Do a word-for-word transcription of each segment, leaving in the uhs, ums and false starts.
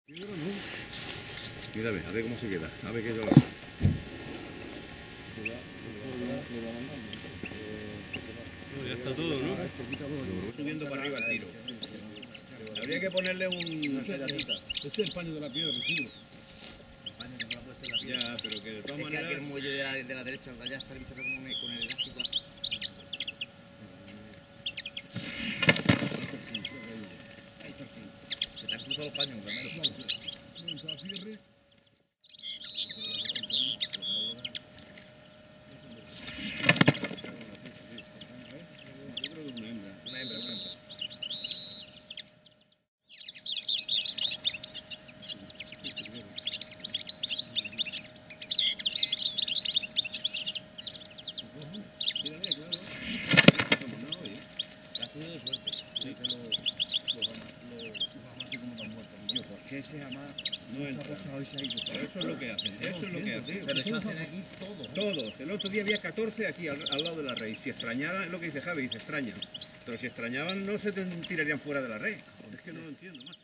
Mira, a ver, a ver cómo se queda. A ver qué es lo Ya está todo, ¿no? Subiendo para arriba el tiro. Habría que ponerle un... Este es el paño de la piedra, recibo. El paño que me lo ha puesto en la piedra. Ya, pero que de todas Es que maneras... aquí el muelle de la, de la derecha, allá está el bicho con el, con el elástico. Se te han cruzado los paños, Ramiro. Ese jamás no entra. Eso es lo que hacen, eso es lo que hacen. Pero eso hacen aquí todos. Todos. El otro día había catorce aquí al, al lado de la red. Si extrañaran, es lo que dice Javi, dice extrañan. Pero si extrañaban no se tirarían fuera de la red. Es que no lo entiendo, macho.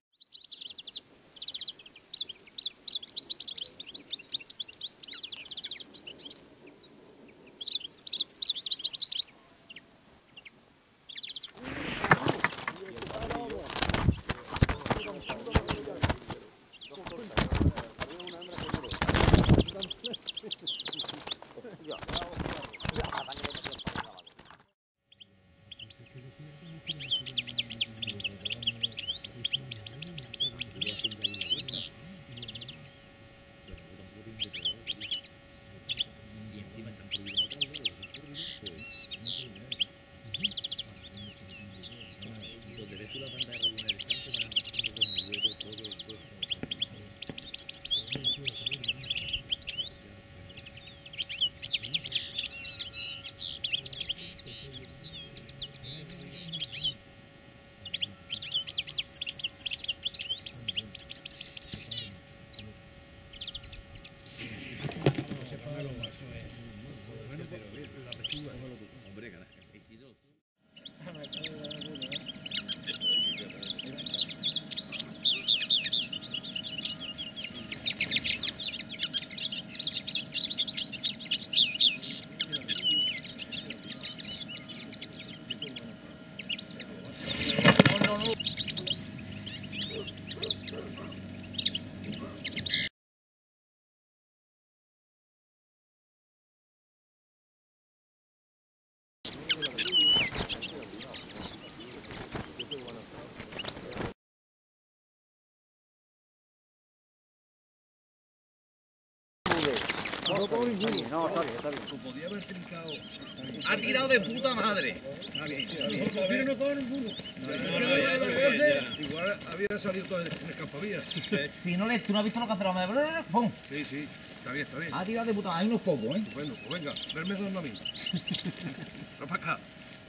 No, todo ninguno. No, está bien, está bien. Podía haber trincado. Ha tirado de puta madre. Está bien, está bien. Pero no todo ninguno. No, no, ya, ya, ya. Igual había salido todo en escapavías. Si no le, tú no has visto lo que hace la madre. ¡Pum! Sí, sí. Está bien, está bien. Ha tirado de puta madre. Hay unos pocos, ¿eh? Bueno, pues venga, verme dos a mí. Ven para acá.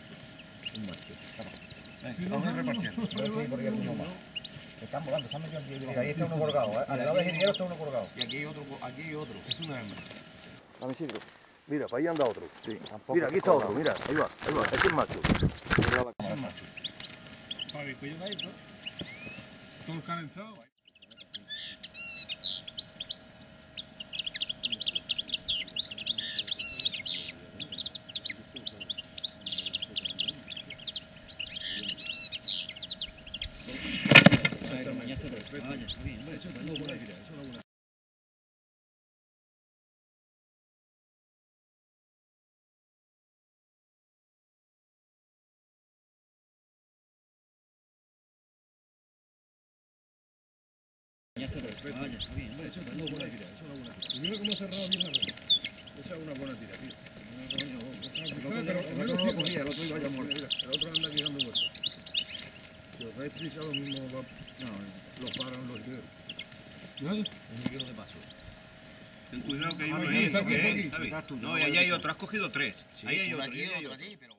Un macho. Vamos a ir repartiendo. Sí, porque hay uno más. Están volando, están metidos aquí. Porque ahí está uno colgado, ¿eh? Al lado de Geniero está uno colgado. Y aquí hay otro, aquí hay otro. Es una hembra. A mi sitio. Mira, para ahí anda otro. Sí, tampoco. Mira, aquí está otro, mira. Ahí va, ahí va. Este es macho. Es macho. Fabi, pues yo esto. Todos calenzados. Vaya, está bien. Eso es una buena idea. Eso es una buena. Vaya, está bien. Eso es una buena idea. Eso es una buena tira. Y mira cómo ha cerrado bien la red. Esa es una buena tira, tío. Pero el otro no lo cogía, el otro iba ya muerto. Mira, el otro anda aquí dando vueltas. Si os dais prisa, lo mismo va. No, lo paran los dedos. Un kilo de paso. Ten cuidado que hay Ah, uno aquí, ahí. está aquí, ¿eh? aquí. Javi. Estás tú, No, no, y ahí vale, hay sí. otro. Has cogido tres. Ahí hay otro. Aquí, ahí hay otro otro. aquí, pero...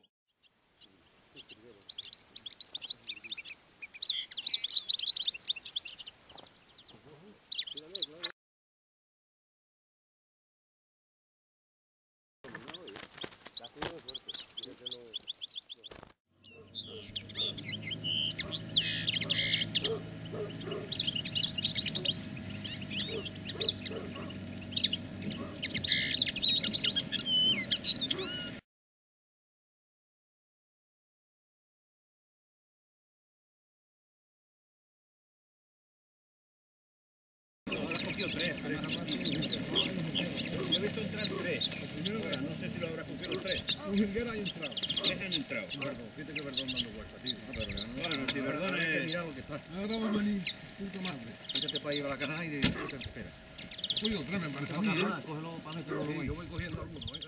un jilguero hay entrado. Tres han entrado. Perdón, fíjate que perdón dando vueltas, tío. No, pero ya no. Bueno, si Verdón Hay que es... mirar lo que está. Ahora va a venir, puta madre. Fíjate para ir a la canal y de te espera. Cogido tres, me parece a mí, ¿eh? Cógelo para meterlo Sí, ahí. yo voy cogiendo algunos, venga.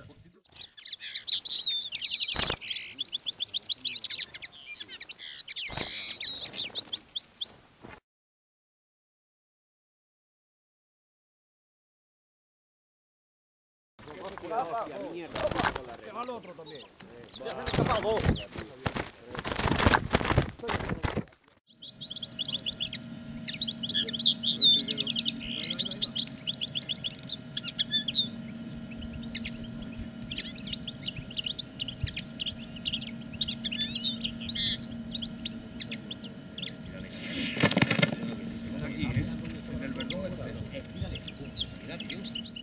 Se va el otro también. Aquí, ¿eh? En el Verdón este. Mira, tío.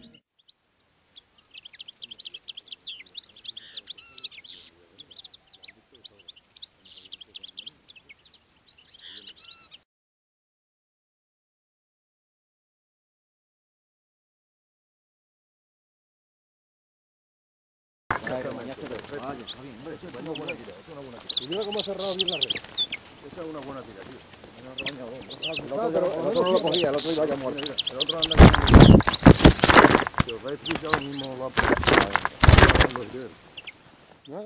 Y mira cómo ha cerrado bien la red. Esa es una buena tira, tío. El otro no lo cogía, el otro iba ya muerto. Mira, el otro anda aquí. Si os vais a lo mismo lo ha puesto. ¿No?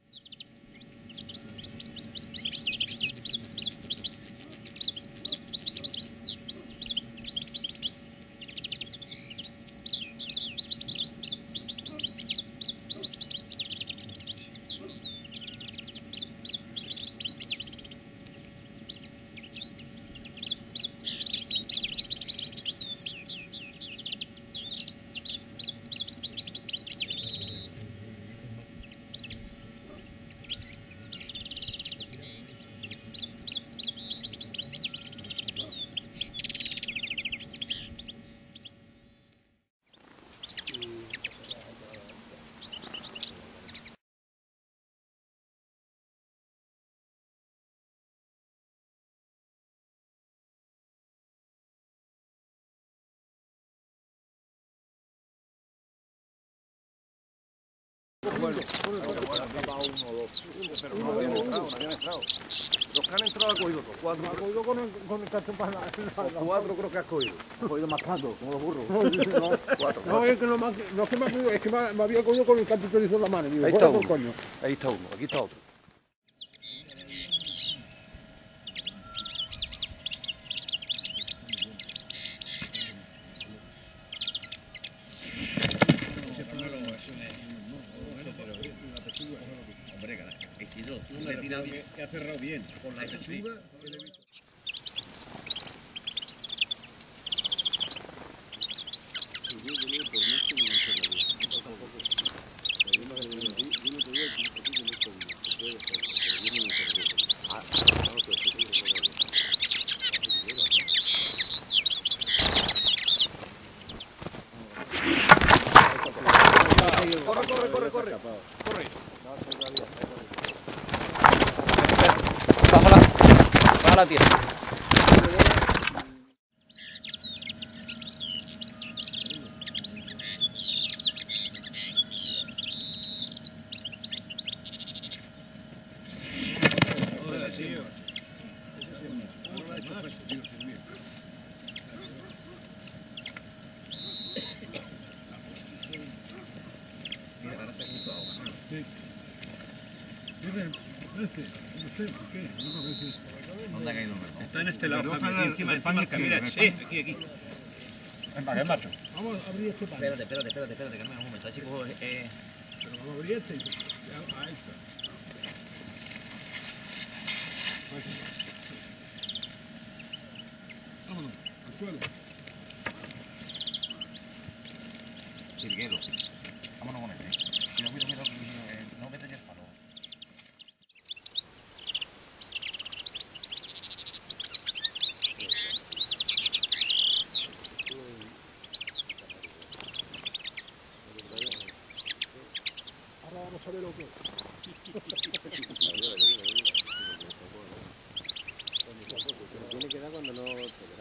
Bueno, bueno, ha tapado uno o dos. Pero no habían entrado, no habían entrado. Los que han entrado ha cogido dos. Cuatro. Ha cogido con el, con el cacho para la... Cuatro creo que has cogido. Ha cogido más canto, como los burros. Cuatro. No, es que no, más, no es que me ha cogido, es que me, me había cogido con el canto que le hizo en la mano. Digo, Ahí fuera está por uno. coño. Ahí está uno, aquí está otro. Hombre, he sido. Le he tirado bien. Que ha cerrado bien. Con la pechuga. Corre, corre, corre, corre. Corre. Bájala, bájala, tía. ¿Dónde ha caído el Verdón? Está en este lado. Pero Javi, ojalá aquí encima, el encima pan del que mira, viene, sí, el pan. aquí, aquí. Es más, es macho. Vamos a abrir este pan. Espérate, espérate, espérate, espérate, Carmen, un momento. Así cojo, eh, Pero vamos a abrir este y... ya, ahí está. Ahí está. Vámonos, al suelo. Jilguero. Vámonos con este. Mira, mira, mira, mira, no vete ya el palo. Ahora vamos a ver lo que es. Tiene que dar cuando no te verá.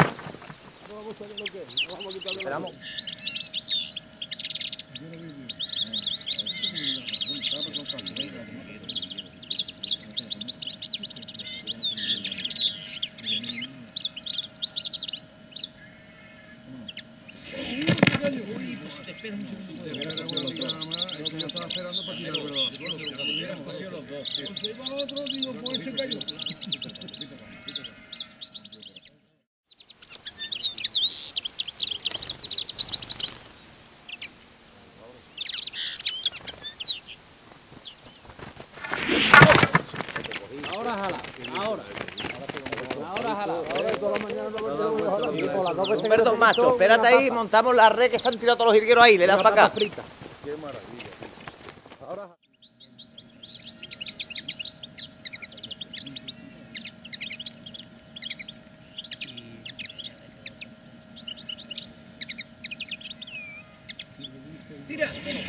Ahora vamos a ver lo que es. Nos vamos a quitar de la... esperamos. Yo no vi bien. años. Uy, pues te esperas un segundo. Era una liga nada más, es que yo estaba esperando para tirar, pero los dos. Se iba otro, digo, pues se cayó. Ahora jala, ahora. Ahora jala. Perdón, macho, espérate ahí, montamos la red que se han tirado todos los jilgueros ahí, le dan para acá. Qué maravilla. Ahora ¡Tira!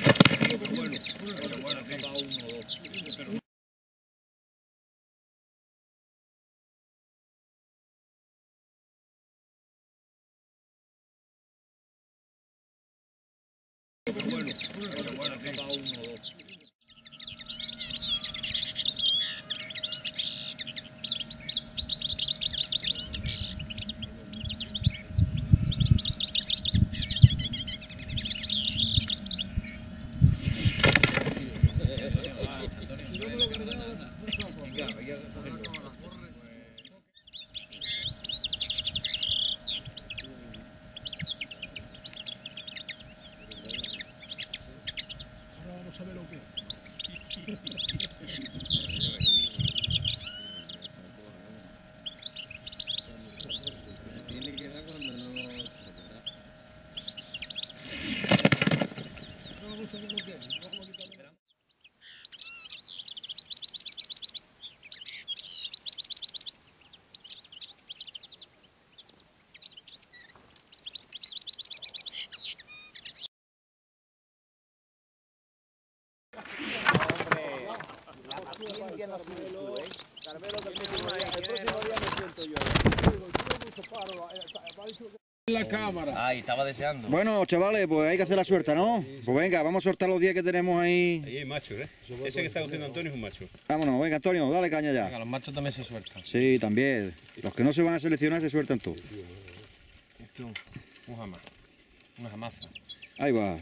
la cámara. Ay, estaba deseando. Bueno, chavales, pues hay que hacer la suelta, ¿no? Pues venga, vamos a soltar los diez que tenemos ahí. Ahí hay machos, ¿eh? Ese que está cogiendo Antonio es un macho. Vámonos, venga, Antonio, dale caña ya. Venga, los machos también se sueltan. Sí, también. Los que no se van a seleccionar se sueltan todos. Esto es un jamás. Una jamaza. Ahí va.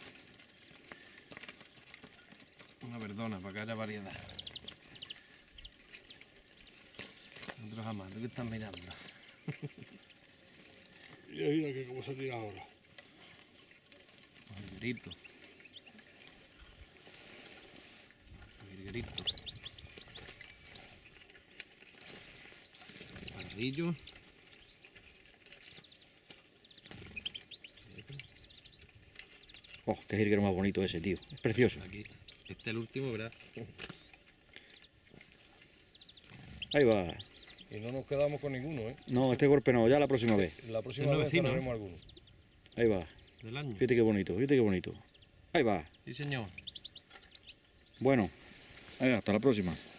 Una verdona para que haya variedad. Otro jamás. ¿Tú qué estás mirando? Mira, mira que cómo se tira ahora. Un grito. Un grito. Pardillo. Oh, qué jilguero más bonito ese, tío. Es precioso. Aquí. Este es el último, ¿verdad? Ahí va. Y no nos quedamos con ninguno, ¿eh? No, este golpe no, ya la próxima vez. La próxima Este no vez es vecino, tenemos alguno. Ahí va. Del año. Fíjate qué bonito, fíjate qué bonito. Ahí va. Sí, señor. Bueno, ahí va, hasta la próxima.